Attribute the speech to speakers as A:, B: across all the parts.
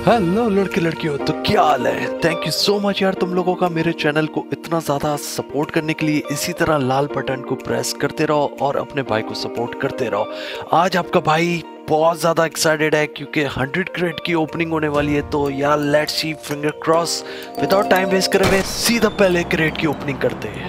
A: Hello लड़के लड़कियों, तो क्या हाल है। थैंक यू सो मच यार तुम लोगों का मेरे चैनल को इतना ज़्यादा सपोर्ट करने के लिए। इसी तरह लाल बटन को प्रेस करते रहो और अपने भाई को सपोर्ट करते रहो। आज आपका भाई बहुत ज़्यादा एक्साइटेड है क्योंकि 100 क्रेट की ओपनिंग होने वाली है। तो यार let's see, finger cross. Without time waste करे हुए सीधा पहले क्रेट की ओपनिंग करते हैं।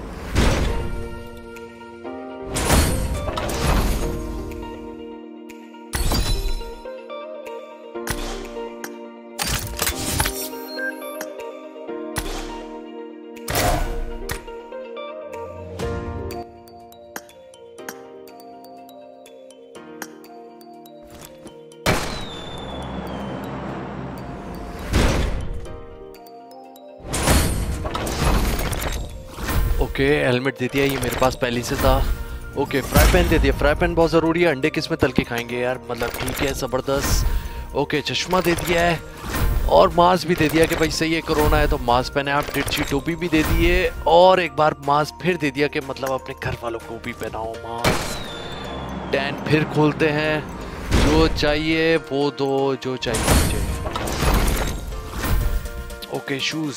A: ओके, हेलमेट दे दिया, ये मेरे पास पहले से था। ओके, फ्राई पैन दे दिया। फ्राई पैन बहुत ज़रूरी है। अंडे किस में तल के खाएंगे यार, मतलब ठीक है, ज़बरदस्त। ओके, चश्मा दे दिया है और मास्क भी दे दिया कि भाई सही है, कोरोना है तो मास्क पहने। आप टिच्ची टोपी भी दे दिए और एक बार मास्क फिर दे दिया कि मतलब अपने घर वालों को भी पहनाओ मास्क। 10 फिर खोलते हैं। जो चाहिए वो दो, जो चाहिए मुझे। Okay, shoes.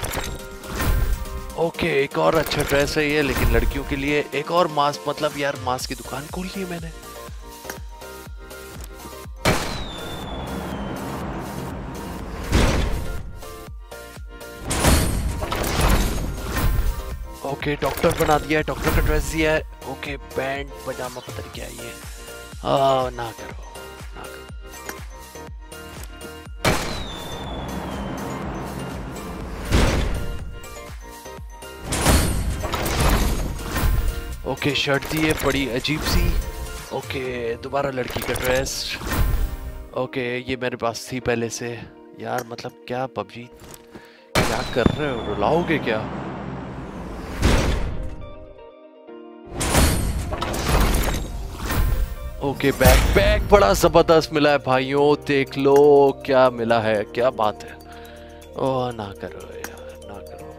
A: ओके, एक और अच्छा ड्रेस है ये, लेकिन लड़कियों के लिए। एक और मास्क, मतलब यार मास्क की दुकान खोल ली है मैंने। ओके, डॉक्टर बना दिया है, डॉक्टर का ड्रेस दिया है। ओके, पैंट पजामा, पता नहीं क्या है ये। ना करो, ना करो। ओके, शर्ट दी है बड़ी अजीब सी। ओके, दोबारा लड़की का ड्रेस। ओके, ये मेरे पास थी पहले से। यार मतलब क्या पबजी क्या कर रहे हो, रुलाओगे क्या। ओके, बैग बैग बड़ा जबरदस्त मिला है भाइयों, देख लो क्या मिला है, क्या बात है। ओह ना करो यार, ना करो।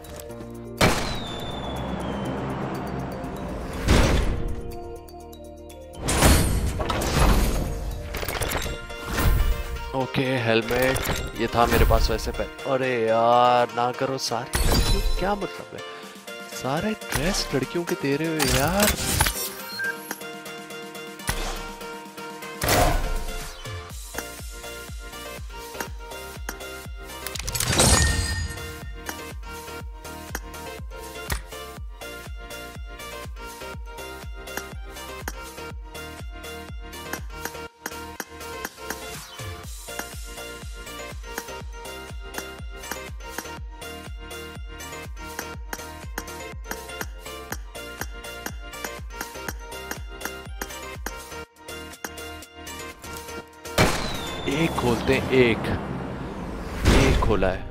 A: ओके, हेलमेट ये था मेरे पास वैसे पे। अरे यार ना करो, सारी लड़कियों, क्या मतलब है सारे ड्रेस लड़कियों के दे रहे हो यार। एक खोलते हैं, एक खोला है।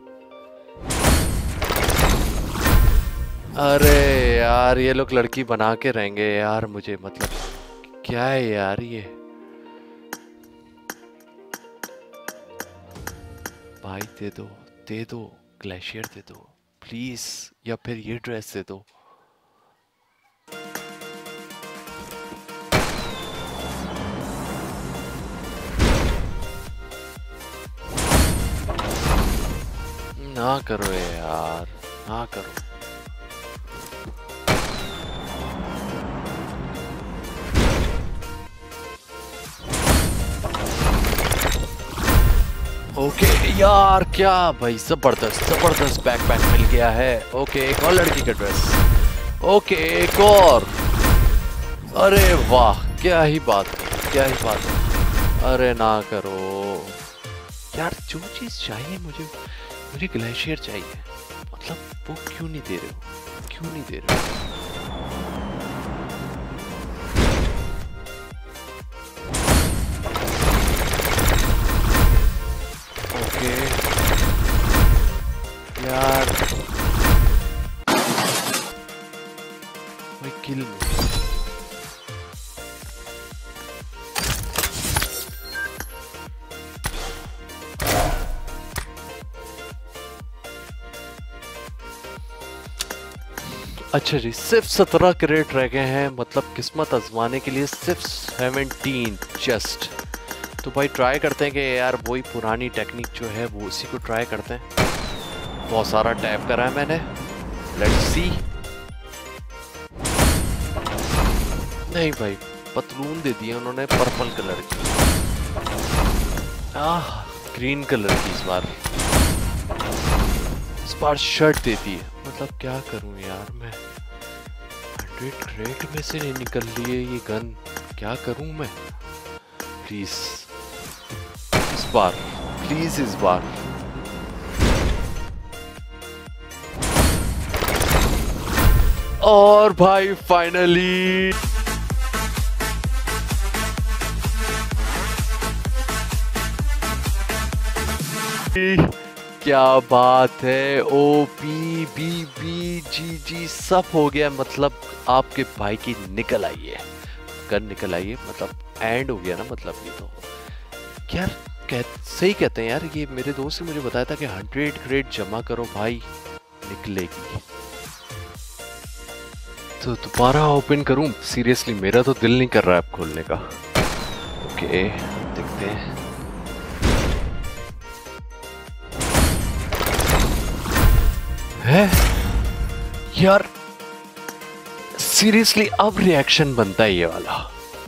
A: अरे यार ये लोग लड़की बना के रहेंगे यार मुझे, मतलब क्या है यार ये। भाई दे दो, ग्लेशियर दे दो प्लीज, या फिर ये ड्रेस दे दो। ना करो यार, ना करो। ओके यार, क्या भाई, जबरदस्त बैकपैक मिल गया है। ओके, एक और लड़की का ड्रेस। ओके, एक और। अरे वाह, क्या ही बात है, क्या ही बात है। अरे ना करो यार, जो चीज चाहिए मुझे ग्लेशियर चाहिए, मतलब वो क्यों नहीं दे रहे हो, क्यों नहीं दे रहे हो। ओके यार, भाई किल मी। अच्छा जी, सिर्फ 17 क्रेडिट रह गए हैं, मतलब किस्मत आजमाने के लिए सिर्फ 17 जस्ट। तो भाई ट्राई करते हैं कि यार वही पुरानी टेक्निक जो है वो उसी को ट्राई करते हैं। बहुत सारा टैप करा है मैंने, लेट्स सी। नहीं भाई, पतलून दे दिया उन्होंने पर्पल कलर की, ग्रीन कलर की इस बार शर्ट दे दी है। मतलब क्या करूं यार मैं, 100 क्रेट में से नहीं निकल लिए ये गन, क्या करूं मैं। प्लीज इस बार, प्लीज इस बार। और भाई फाइनली क्या बात है, O P B B G G सब हो गया। मतलब आपके भाई की निकल आई है, गन निकल आई है, मतलब एंड हो गया ना। मतलब ये तो यार सही कहते हैं यार, ये मेरे दोस्त ने मुझे बताया था कि 100 क्रेट जमा करो भाई निकलेगी। तो दोबारा ओपन करूं? सीरियसली मेरा तो दिल नहीं कर रहा है अब खोलने का। ओके देखते हैं। है यार सीरियसली अब रिएक्शन बनता है ये वाला।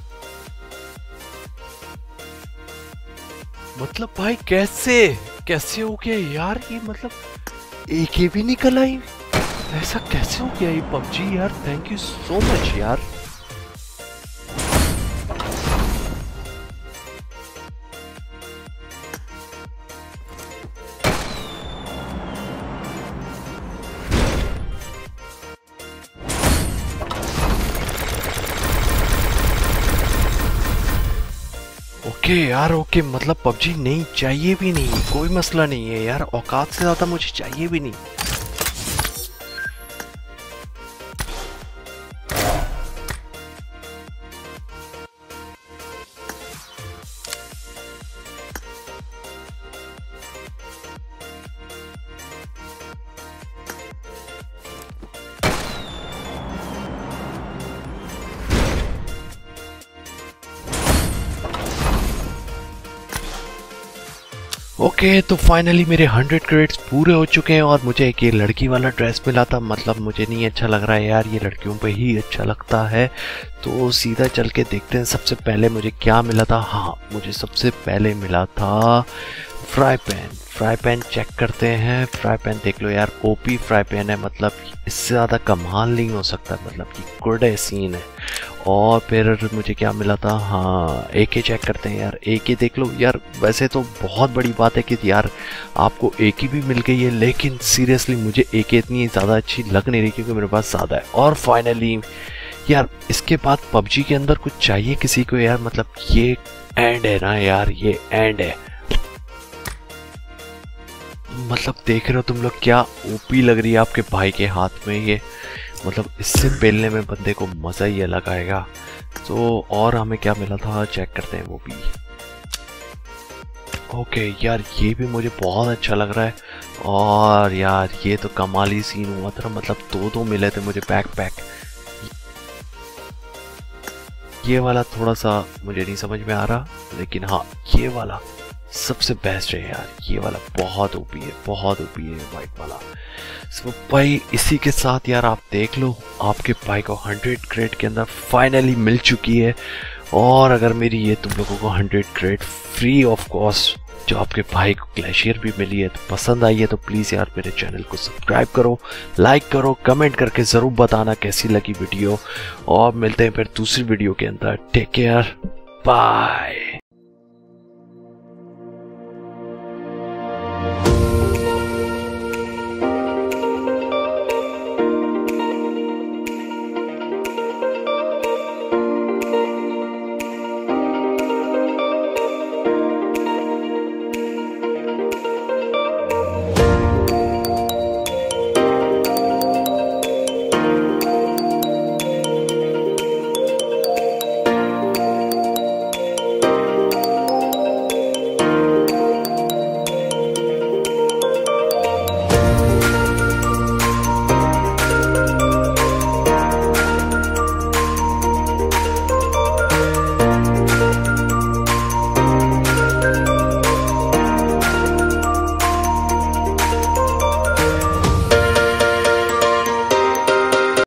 A: मतलब भाई कैसे कैसे हो गया यार ये, मतलब एक भी निकल आई, ऐसा कैसे हो गया ये पबजी यार। थैंक यू सो मच यार। ओके यार, ओके मतलब पबजी नहीं चाहिए भी नहीं, कोई मसला नहीं है यार, औकात से ज्यादा मुझे चाहिए भी नहीं। ओके तो फाइनली मेरे 100 क्रेडिट्स पूरे हो चुके हैं और मुझे एक ये लड़की वाला ड्रेस मिला था। मतलब मुझे नहीं अच्छा लग रहा है यार, ये लड़कियों पे ही अच्छा लगता है। तो सीधा चल के देखते हैं सबसे पहले मुझे क्या मिला था। हाँ मुझे सबसे पहले मिला था fry pan. Fry pan check करते हैं। फ्राई पैन देख लो यार, ओपी फ्राई पैन है, मतलब इससे ज़्यादा कमाल नहीं हो सकता, मतलब कि गुड है सीन है। और फिर मुझे क्या मिला था, हाँ AK चेक करते हैं यार। AK देख लो यार, वैसे तो बहुत बड़ी बात है कि यार आपको AK भी मिल गई है, लेकिन सीरियसली मुझे AK इतनी ज़्यादा अच्छी लग नहीं रही क्योंकि मेरे पास ज़्यादा है। और फाइनली यार इसके बाद पबजी के अंदर कुछ चाहिए किसी को यार, मतलब ये एंड है ना यार, ये एंड है। मतलब देख रहे हो तुम लोग क्या ओपी लग रही है आपके भाई के हाथ में ये, मतलब इससे बेलने में बंदे को मज़ा ही अलग आएगा। तो और हमें क्या मिला था चेक करते हैं वो भी। ओके यार ये भी मुझे बहुत अच्छा लग रहा है। और यार ये तो कमाली सीन हुआ था, मतलब दो मिले थे मुझे पैक। ये वाला थोड़ा सा मुझे नहीं समझ में आ रहा, लेकिन हाँ ये वाला सबसे बेस्ट है यार। ये वाला बहुत ओपी है, बहुत ओपी है वाइट वाला। सो भाई इसी के साथ यार आप देख लो आपके भाई को 100 क्रेट के अंदर फाइनली मिल चुकी है। और अगर मेरी ये तुम लोगों को 100 क्रेट फ्री ऑफ कॉस्ट जो आपके भाई को ग्लेशियर भी मिली है तो पसंद आई है, तो प्लीज़ यार मेरे चैनल को सब्सक्राइब करो, लाइक करो, कमेंट करके ज़रूर बताना कैसी लगी वीडियो। और मिलते हैं फिर दूसरी वीडियो के अंदर। Take care, bye.